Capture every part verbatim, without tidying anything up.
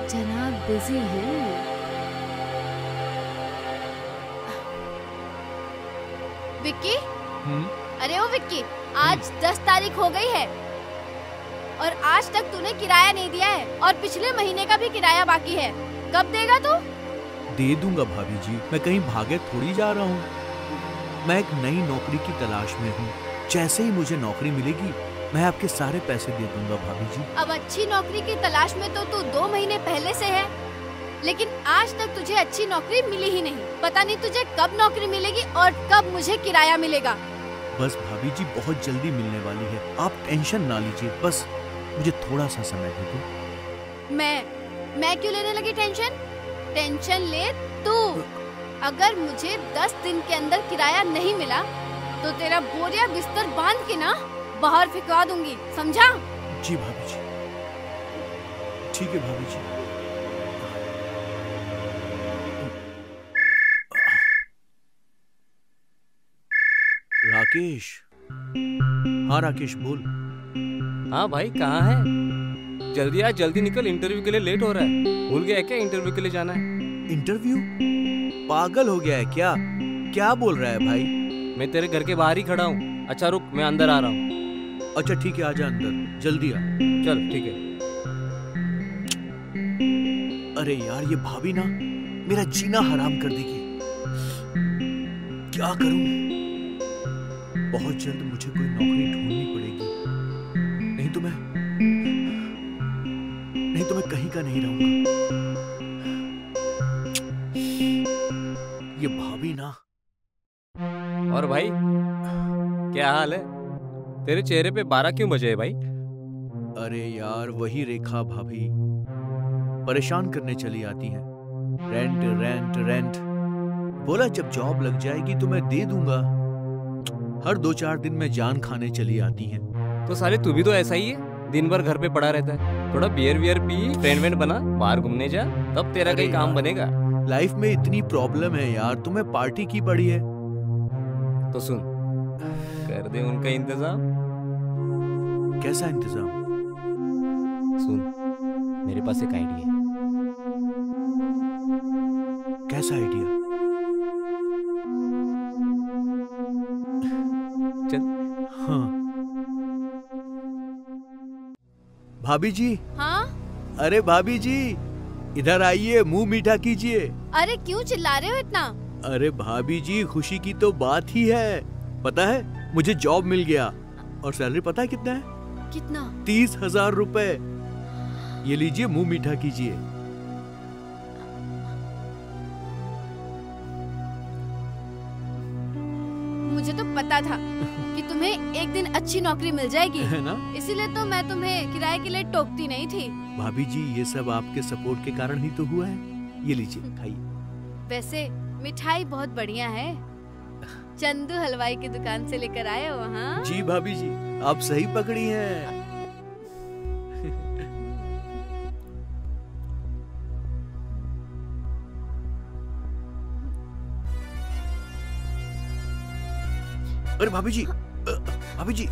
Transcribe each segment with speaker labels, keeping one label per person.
Speaker 1: जनाब बिजी हैं।
Speaker 2: विक्की,
Speaker 3: हम्म?
Speaker 2: अरे ओ विक्की, आज दस तारीख हो गई है और आज तक तूने किराया नहीं दिया है और पिछले महीने का भी किराया बाकी है। कब देगा तू?
Speaker 3: दे दूंगा भाभी जी, मैं कहीं भागे थोड़ी जा रहा हूँ। मैं एक नई नौकरी की तलाश में हूँ। जैसे ही मुझे नौकरी मिलेगी मैं आपके सारे पैसे दे दूंगा भाभी जी।
Speaker 2: अब अच्छी नौकरी की तलाश में तो तू दो महीने पहले से है, लेकिन आज तक तुझे अच्छी नौकरी मिली ही नहीं। पता नहीं तुझे कब नौकरी मिलेगी और कब मुझे किराया मिलेगा।
Speaker 3: बस भाभी जी बहुत जल्दी मिलने वाली है, आप टेंशन ना लीजिए, बस मुझे थोड़ा सा समय दे दो।
Speaker 2: मैं मैं क्यों लेने लगी टेंशन? टेंशन ले तू। अगर मुझे दस दिन के अंदर किराया नहीं मिला तो तेरा बोरिया बिस्तर बांध के ना बाहर फेंकवा दूंगी, समझा?
Speaker 3: जी भाभी जी, ठीक है भाभी जी। राकेश, हाँ राकेश बोल।
Speaker 4: हाँ भाई, कहाँ है? जल्दी आ, जल्दी निकल, इंटरव्यू के लिए लेट हो रहा है। भूल गया क्या इंटरव्यू के लिए जाना है?
Speaker 3: इंटरव्यू? पागल हो गया है क्या? क्या बोल रहा है भाई?
Speaker 4: मैं तेरे घर के बाहर ही खड़ा हूँ। अच्छा रुक, मैं अंदर आ रहा हूँ।
Speaker 3: अच्छा ठीक है, आजा अंदर, जल्दी आ।
Speaker 4: चल ठीक है।
Speaker 3: अरे यार, ये भाभी ना मेरा जीना हराम कर देगी। क्या करूं? बहुत जल्द मुझे कोई नौकरी ढूंढनी पड़ेगी, नहीं तो मैं नहीं तो मैं कहीं का नहीं रहूंगा। ये भाभी ना।
Speaker 4: और भाई क्या हाल है? तेरे चेहरे पे बारह क्यों बजे है भाई?
Speaker 3: अरे यार, वही रेखा भाभी परेशान करने चली आती है। रेंट रेंट रेंट बोला जब जॉब लग जाएगी तो मैं दे दूंगा। हर दो चार दिन में जान खाने चली आती हैं।
Speaker 4: तो साले तू भी तो ऐसा ही है, दिन भर घर पे पड़ा रहता है। थोड़ा बियर वियर पी, फ्रेंड वेंड बना, बाहर घूमने जा, तब तेरा कहीं काम बनेगा।
Speaker 3: लाइफ में इतनी प्रॉब्लम है यार, तुम्हें पार्टी की पड़ी है।
Speaker 4: तो सुन, कर दे उनका इंतजाम।
Speaker 3: कैसा इंतजाम?
Speaker 4: सुन, मेरे पास एक आइडिया है।
Speaker 3: कैसा आइडिया?
Speaker 4: चल।
Speaker 3: हाँ भाभी जी।
Speaker 2: हाँ?
Speaker 3: अरे भाभी जी, इधर आइए, मुंह मीठा कीजिए।
Speaker 2: अरे क्यों चिल्ला रहे हो इतना?
Speaker 3: अरे भाभी जी, खुशी की तो बात ही है। पता है, मुझे जॉब मिल गया और सैलरी पता है कितना है?
Speaker 2: कितना? तीस
Speaker 3: हजार रुपए। ये लीजिए, मुंह मीठा कीजिए।
Speaker 2: मुझे तो पता था कि तुम्हें एक दिन अच्छी नौकरी मिल जाएगी,
Speaker 3: है ना?
Speaker 2: इसीलिए तो मैं तुम्हें किराए के लिए टोकती नहीं थी।
Speaker 3: भाभी जी, ये सब आपके सपोर्ट के कारण ही तो हुआ है। ये लीजिए, खाइए।
Speaker 2: वैसे मिठाई बहुत बढ़िया है, चंदू हलवाई की दुकान से लेकर आए हो? हाँ
Speaker 3: जी भाभी जी, आप सही पकड़ी हैं। अरे भाभी जी, भाभी जी,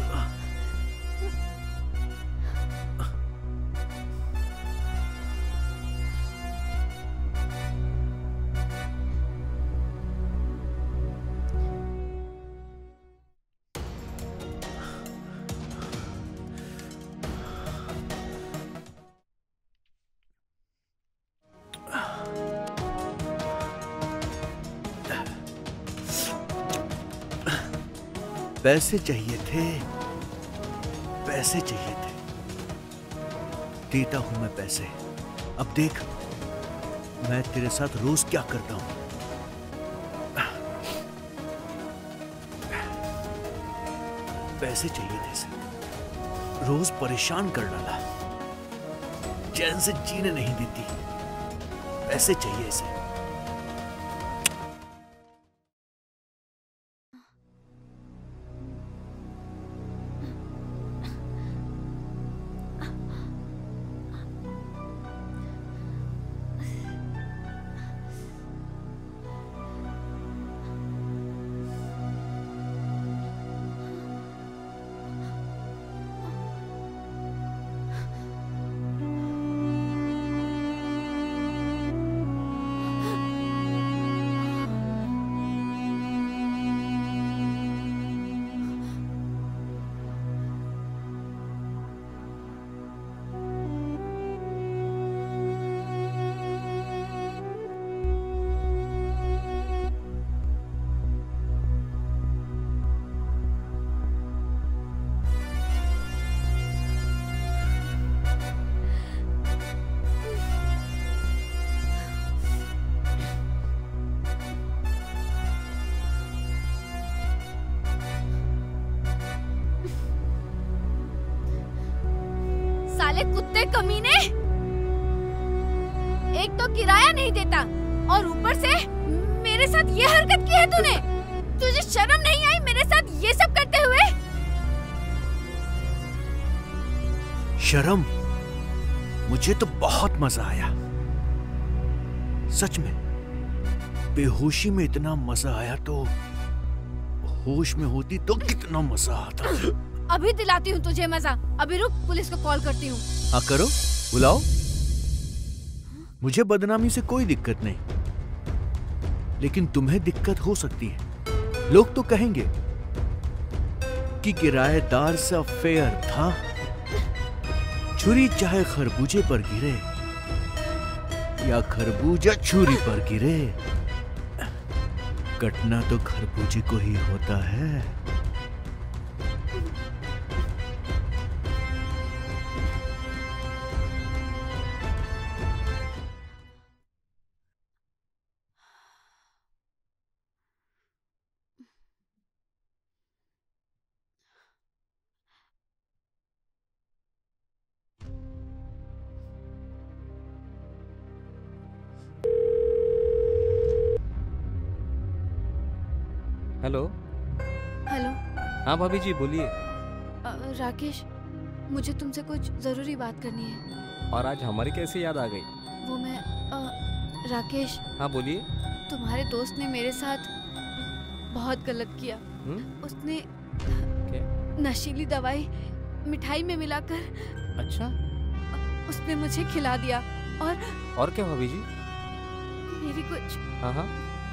Speaker 3: पैसे चाहिए थे, पैसे चाहिए थे। देता हूं मैं पैसे। अब देख मैं तेरे साथ रोज क्या करता हूं। पैसे चाहिए थे इसे, रोज परेशान कर डाला, चैन से जीने नहीं देती। पैसे चाहिए इसे।
Speaker 2: साले कुत्ते कमीने, एक तो किराया नहीं देता और ऊपर से मेरे साथ ये हरकत की है तूने। तुझे शर्म नहीं आई मेरे साथ ये सब करते हुए?
Speaker 3: शर्म? मुझे तो बहुत मजा आया, सच में। बेहोशी में इतना मजा आया तो होश में होती तो कितना मजा आता।
Speaker 2: अभी दिलाती हूँ तुझे मजा। अभी रुक, पुलिस को कॉल करती हूँ।
Speaker 3: हाँ करो, बुलाओ। मुझे बदनामी से कोई दिक्कत नहीं, लेकिन तुम्हें दिक्कत हो सकती है। लोग तो कहेंगे कि किराएदार सा फेयर था। छुरी चाहे खरबूजे पर गिरे या खरबूजा छुरी पर गिरे, कटना तो खरबूजे को ही होता है।
Speaker 4: हेलो।
Speaker 2: हेलो।
Speaker 4: हाँ भाभी जी बोलिए।
Speaker 2: राकेश, मुझे तुमसे कुछ जरूरी बात करनी है।
Speaker 4: और आज हमारी कैसे याद आ गई?
Speaker 2: वो मैं आ, राकेश।
Speaker 4: हाँ बोलिए।
Speaker 2: तुम्हारे दोस्त ने मेरे साथ बहुत गलत किया।
Speaker 4: हुँ?
Speaker 2: उसने
Speaker 4: क्या?
Speaker 2: नशीली दवाई मिठाई में मिलाकर
Speaker 4: अच्छा
Speaker 2: उसने मुझे खिला दिया। और
Speaker 4: और क्या भाभी जी?
Speaker 2: मेरी कुछ
Speaker 4: हाँ हाँ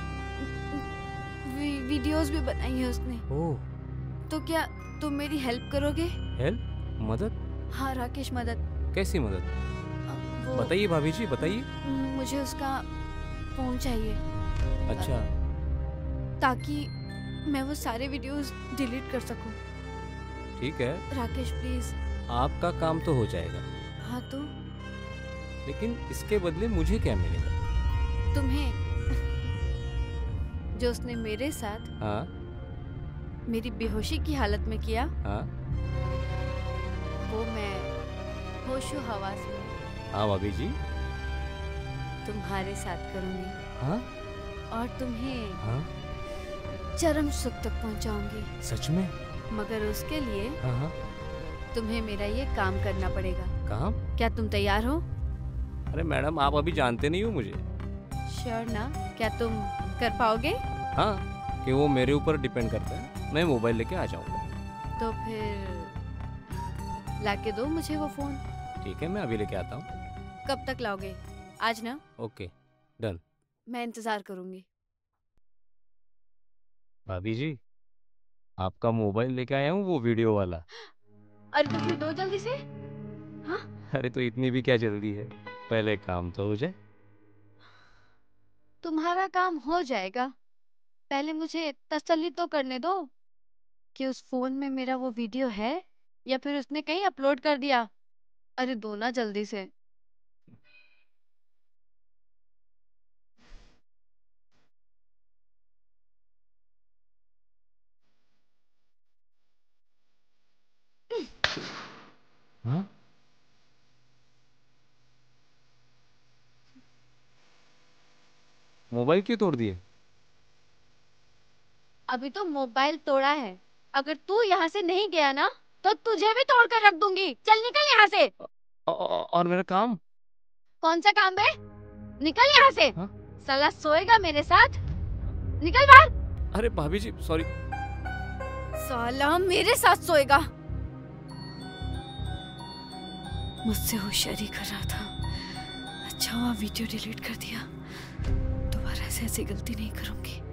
Speaker 2: वी, वीडियोस भी बनाई है उसने।
Speaker 4: ओह,
Speaker 2: तो क्या तुम मेरी हेल्प करोगे?
Speaker 4: हेल्प? मदद?
Speaker 2: हाँ राकेश, मदद।
Speaker 4: कैसी मदद?
Speaker 2: वो
Speaker 4: बताइए भाभी जी बताइए।
Speaker 2: मुझे उसका फोन चाहिए।
Speaker 4: अच्छा।
Speaker 2: ताकि मैं वो सारे वीडियोस डिलीट कर सकूं।
Speaker 4: ठीक है
Speaker 2: राकेश प्लीज।
Speaker 4: आपका काम तो हो जाएगा।
Speaker 2: हाँ तो?
Speaker 4: लेकिन इसके बदले मुझे क्या मिलेगा?
Speaker 2: तुम्हें जो उसने मेरे साथ
Speaker 4: हाँ
Speaker 2: मेरी बेहोशी की हालत में किया,
Speaker 4: हाँ
Speaker 2: वो मैं होशो हवास में
Speaker 4: हाँ भाभी जी
Speaker 2: तुम्हारे साथ करूंगी।
Speaker 4: हाँ
Speaker 2: और तुम्हें
Speaker 4: हाँ
Speaker 2: चरम सुख तक पहुंचाऊंगी।
Speaker 4: सच में?
Speaker 2: मगर उसके लिए
Speaker 4: हाँ हाँ
Speaker 2: तुम्हें मेरा ये काम करना पड़ेगा।
Speaker 4: काम?
Speaker 2: क्या तुम तैयार हो?
Speaker 4: अरे मैडम आप अभी जानते नहीं हो मुझे।
Speaker 2: श्योर ना? क्या तुम कर पाओगे?
Speaker 4: हाँ कि वो मेरे ऊपर डिपेंड करता है। मैं मोबाइल लेके आ जाऊंगा।
Speaker 2: तो फिर लाके दो मुझे वो फोन।
Speaker 4: ठीक है मैं अभी लेके आता हूँ।
Speaker 2: कब तक लाओगे? आज ना?
Speaker 4: Okay done.
Speaker 2: मैं इंतजार करूंगी।
Speaker 4: भाभी जी आपका मोबाइल लेके आया हूँ, वो वीडियो वाला।
Speaker 2: अरे तो फिर दो जल्दी से। हाँ?
Speaker 4: अरे तो इतनी भी क्या जल्दी है, पहले काम तो हो जाए।
Speaker 2: तुम्हारा काम हो जाएगा, पहले मुझे तसल्ली तो करने दो कि उस फोन में मेरा वो वीडियो है या फिर उसने कहीं अपलोड कर दिया। अरे दो ना जल्दी से।
Speaker 4: हाँ? मोबाइल क्यों तोड़ दिए?
Speaker 2: अभी तो मोबाइल तोड़ा है, अगर तू यहाँ से नहीं गया ना तो तुझे भी तोड़ कर रख दूंगी। चल निकल यहाँ से।
Speaker 4: औ- औ- और मेरा काम?
Speaker 2: कौन सा काम बे? निकल यहाँ से।
Speaker 4: हाँ?
Speaker 2: साला सोएगा मेरे साथ? निकल बाहर।
Speaker 4: अरे भाभी जी सॉरी।
Speaker 2: साला मेरे साथ सोएगा। मुझसे होशियारी कर रहा था। अच्छा हुआ वीडियो डिलीट कर दिया। दोबारा ऐसे ऐसी गलती नहीं करूंगी।